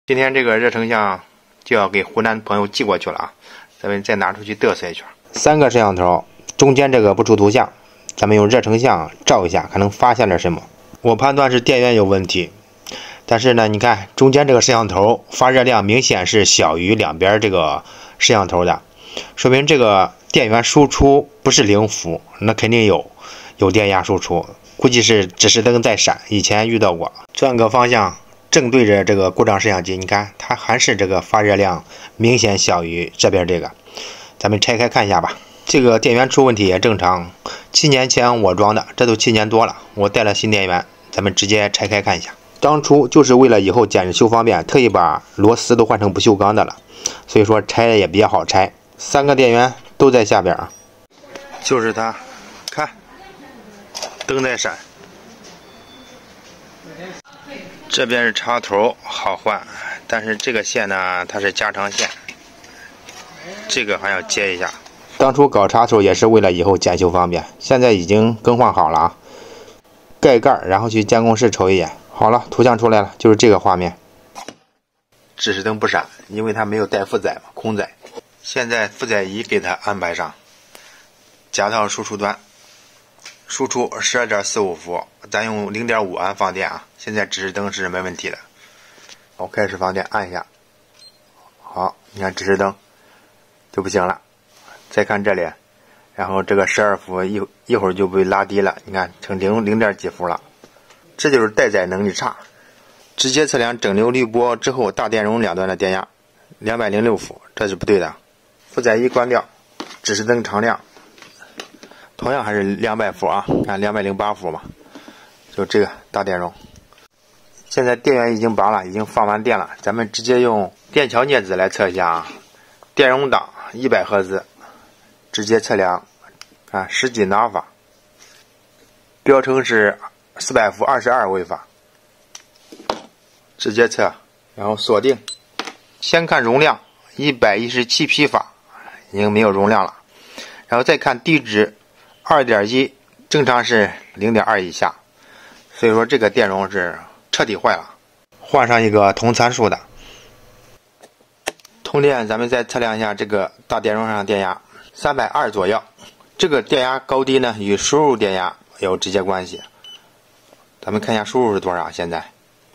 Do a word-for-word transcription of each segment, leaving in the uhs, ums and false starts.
今天这个热成像就要给湖南朋友寄过去了啊，咱们再拿出去嘚瑟一圈。三个摄像头，中间这个不出图像，咱们用热成像照一下，看能发现点什么。我判断是电源有问题，但是呢，你看中间这个摄像头发热量明显是小于两边这个摄像头的，说明这个电源输出不是零伏，那肯定有有电压输出，估计是指示灯在闪，以前遇到过。转个方向。正对着这个故障摄像机，你看它还是这个发热量明显小于这边这个，咱们拆开看一下吧。这个电源出问题也正常，七年前我装的，这都七年多了，我带了新电源，咱们直接拆开看一下。当初就是为了以后检修方便，特意把螺丝都换成不锈钢的了，所以说拆也比较好拆。三个电源都在下边啊，就是它，看，灯在闪。这边是插头好换，但是这个线呢，它是加长线，这个还要接一下。当初搞插头也是为了以后检修方便，现在已经更换好了啊。盖盖，然后去监控室瞅一眼。好了，图像出来了，就是这个画面。指示灯不闪，因为它没有带负载嘛，空载。现在负载仪给它安排上，夹到输出端。输出 十二点四五 伏，咱用 零点五安放电啊。现在指示灯是没问题的。我开始放电，按一下。好，你看指示灯就不行了。再看这里，然后这个十二伏一一会儿就被拉低了，你看成零零点几伏了。这就是待载能力差。直接测量整流滤波之后，大电容两端的电压两百零六伏，这是不对的。负载仪关掉，指示灯常亮。同样还是两百伏啊，看两百零八伏嘛，就这个大电容。现在电源已经拔了，已经放完电了，咱们直接用电桥镊子来测一下啊。电容档一百赫兹，直接测量，看十几纳法，标称是四百伏二十二微法，直接测，然后锁定。先看容量，一百一十七匹法，已经没有容量了，然后再看地值。二点一 正常是 零点二 以下，所以说这个电容是彻底坏了，换上一个同参数的。通电咱们再测量一下这个大电容上的电压三百二左右，这个电压高低呢与输入电压有直接关系。咱们看一下输入是多少，现在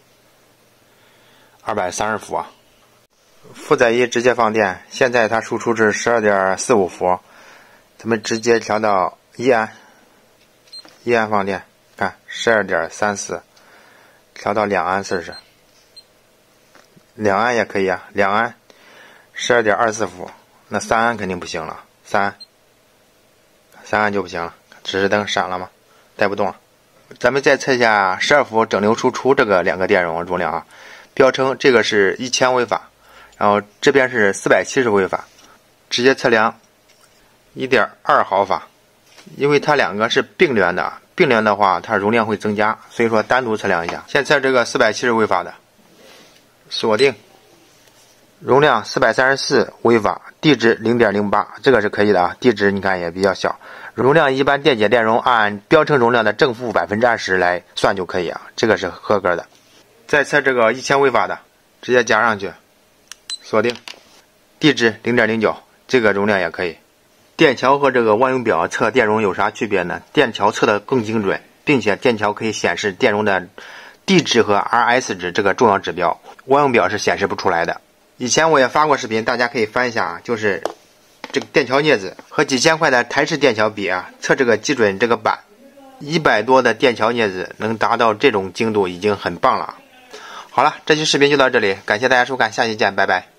二百三十伏啊。负载仪直接放电，现在它输出是 十二点四五 伏，咱们直接调到一安，一安放电，看 十二点三四， 调到两安试试，两安也可以啊，两安 十二点二四 伏，那三安肯定不行了，三安，三安就不行了，指示灯闪了吗？带不动了。咱们再测一下十二伏整流输出这个两个电容容量啊，标称这个是一千微法，然后这边是四百七十微法，直接测量 一点二毫法。因为它两个是并联的，并联的话它容量会增加，所以说单独测量一下。先测这个四百七十微法的，锁定，容量四百三十四微法，地值 零点零八， 这个是可以的啊，地值你看也比较小。容量一般电解电容按标称容量的正负 百分之二十 来算就可以啊，这个是合格的。再测这个一千微法的，直接加上去，锁定，地值 零点零九， 这个容量也可以。电桥和这个万用表测电容有啥区别呢？电桥测的更精准，并且电桥可以显示电容的 D 值和 R S 值这个重要指标，万用表是显示不出来的。以前我也发过视频，大家可以翻一下啊，就是这个电桥镊子和几千块的台式电桥比啊，测这个基准这个板，一百多的电桥镊子能达到这种精度已经很棒了。好了，这期视频就到这里，感谢大家收看，下期见，拜拜。